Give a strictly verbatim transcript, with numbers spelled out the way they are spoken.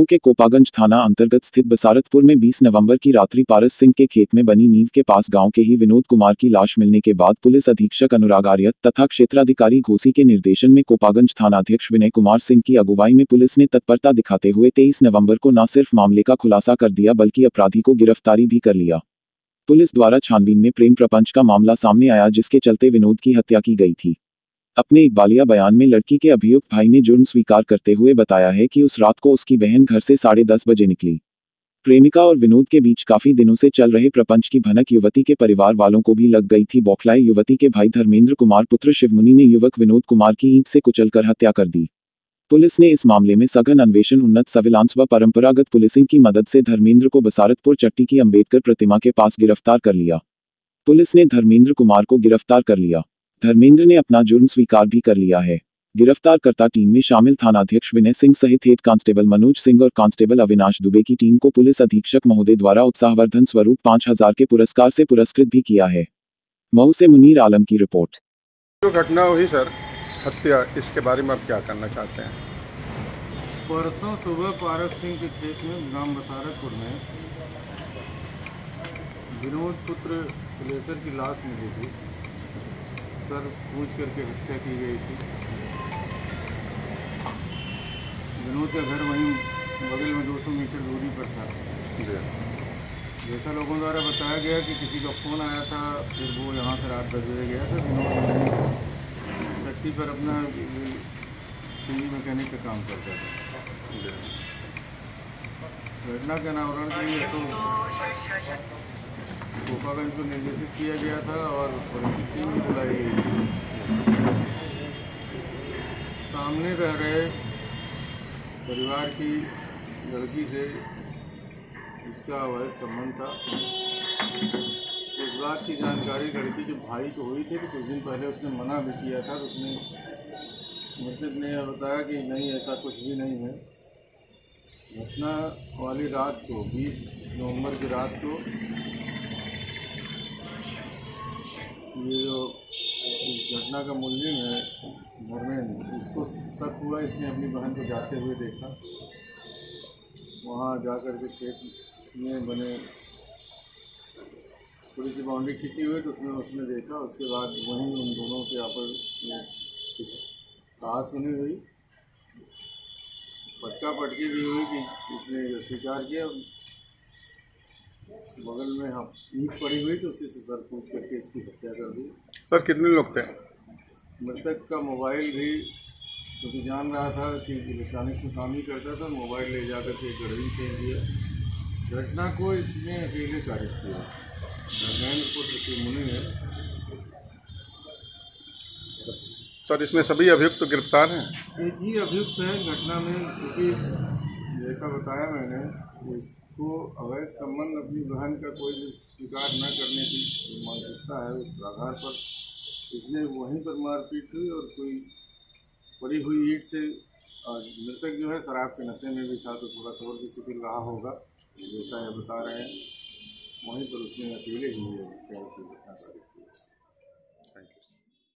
के कोपागंज थाना अंतर्गत स्थित बसारतपुर में बीस नवंबर की रात्रि पारस सिंह के खेत में बनी नींव के पास गांव के ही विनोद कुमार की लाश मिलने के बाद पुलिस अधीक्षक अनुराग आर्य तथा क्षेत्राधिकारी घोसी के निर्देशन में कोपागंज थानाध्यक्ष विनय कुमार सिंह की अगुवाई में पुलिस ने तत्परता दिखाते हुए तेईस नवंबर को न सिर्फ मामले का खुलासा कर दिया बल्कि अपराधी को गिरफ्तारी भी कर लिया। पुलिस द्वारा छानबीन में प्रेम प्रपंच का मामला सामने आया जिसके चलते विनोद की हत्या की गई थी। अपने इकबालिया बयान में लड़की के अभियुक्त भाई ने जुर्म स्वीकार करते हुए बताया है कि उस रात को उसकी बहन घर से साढ़े दस बजे निकली। प्रेमिका और विनोद के बीच काफी दिनों से चल रहे प्रपंच की भनक युवती के परिवार वालों को भी लग गई थी। बौखलाए युवती के भाई धर्मेंद्र कुमार पुत्र शिवमुनि ने युवक विनोद कुमार की ईंट से कुचलकर हत्या कर दी। पुलिस ने इस मामले में सघन अन्वेषण, उन्नत सर्विलांस व परंपरागत पुलिसिंग की मदद से धर्मेंद्र को बसारतपुर चट्टी की अंबेडकर प्रतिमा के पास गिरफ्तार कर लिया। पुलिस ने धर्मेंद्र कुमार को गिरफ्तार कर लिया। धर्मेंद्र ने अपना जुर्म स्वीकार भी कर लिया है। गिरफ्तारकर्ता टीम में शामिल थानाध्यक्ष विनय सिंह सहित हेड कांस्टेबल मनोज सिंह और कांस्टेबल अविनाश दुबे की टीम को पुलिस अधीक्षक महोदय द्वारा उत्साहवर्धन स्वरूप पाँच हजार के पुरस्कार से पुरस्कृत भी किया है। मऊ से मुनीर आलम की रिपोर्ट। जो घटना हुई सर, हत्या, इसके बारे में आप क्या करना चाहते हैं? परसों सुबह पारस सिंह के खेत में गांव बसारतपुर में विनोद पुत्र लेसर की लाश मिली थी। सर पूछ करके हत्या की गई थी। विनोद का घर वहीं बगल में दो सौ मीटर दूरी पर था। जैसा लोगों द्वारा बताया गया कि किसी का फ़ोन आया था, फिर वो यहाँ से रात दस बजे गया था। विनोद चट्टी पर अपना टीवी मैकेनिक का काम करता था। घटना के अनावरण के लिए तो कोपागंज को निर्देशित किया गया था और फोरेंसिक टीम भी बुलाई गई थी। सामने रह रहे परिवार की लड़की से उसका अवैध संबंध था। इस बात की जानकारी लड़की के भाई को हुई थी कि कुछ दिन पहले उसने मना भी किया था। तो उसने मृतक ने यह बताया कि नहीं, ऐसा कुछ भी नहीं है। घटना वाली रात को बीस नवंबर की रात को ये जो इस घटना का मुलजिम है धर्मेंद्र, इसको शक हुआ, इसने अपनी बहन को जाते हुए देखा। वहाँ जाकर के खेत में बने थोड़ी सी बाउंड्री खींची हुई तो उसमें उसने देखा। उसके बाद वहीं उन दोनों के आपस में कुछ कहा सुनी हुई, पटका पटकी भी हुई कि इसने स्वीकार किया। बगल में हम ईंट पड़ी हुई तो उसी से सर पूछ करके इसकी हत्या कर दी। सर कितने लोग थे? मृतक का मोबाइल भी, क्योंकि जान रहा था कि इलेक्ट्रॉनिक्स में काम ही करता था, मोबाइल ले जाकर के गड़बड़ी फेंक दिया। घटना को इसने अकेले कारित किया। धर्मेंद्र पुत्र शिवमुनि ने। सर इसमें सभी अभियुक्त तो गिरफ्तार हैं? एक ही अभियुक्त है घटना में, क्योंकि जैसा बताया मैंने, इसको अवैध संबंध अपनी बहन का कोई स्वीकार न करने की मानसिकता है। उस आधार पर इसने वहीं पर मारपीट हुई और कोई पड़ी हुई ईंट से। मृतक जो है शराब के नशे में भी था तो थोड़ा सबर की स्थिति रहा होगा, जैसा यह बता रहे हैं। वहीं पर उसने अकेले ही घटना की।